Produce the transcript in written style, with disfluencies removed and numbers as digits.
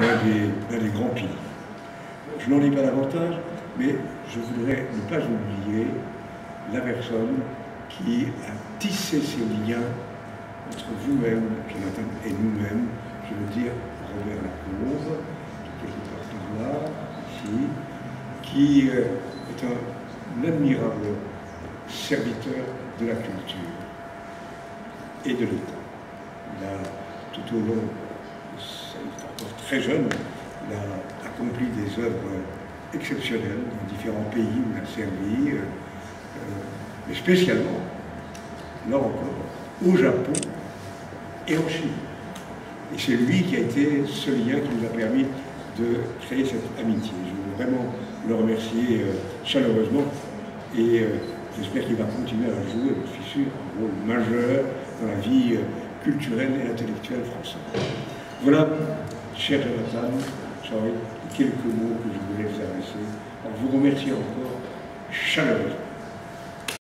l'un des grands piliers. Je n'en dis pas davantage, mais je voudrais ne pas oublier la personne qui a tissé ces liens entre vous-même, Jonathan, et nous-mêmes, je veux dire Robert Lacombe, qui est quelque part par là, ici, qui est un admirable serviteur de la culture et de l'État. Il a, tout au long, il est encore très jeune, il a accompli des œuvres exceptionnelles dans différents pays où il a servi, mais spécialement, là encore, au Japon et en Chine. Et c'est lui qui a été ce lien qui nous a permis de créer cette amitié. Je veux vraiment le remercier chaleureusement et j'espère qu'il va continuer à jouer, je suis sûr, un rôle majeur dans la vie culturelle et intellectuelle française. Voilà, cher Jonathan, quelques mots que je voulais vous adresser. Je vous remercie encore chaleureusement.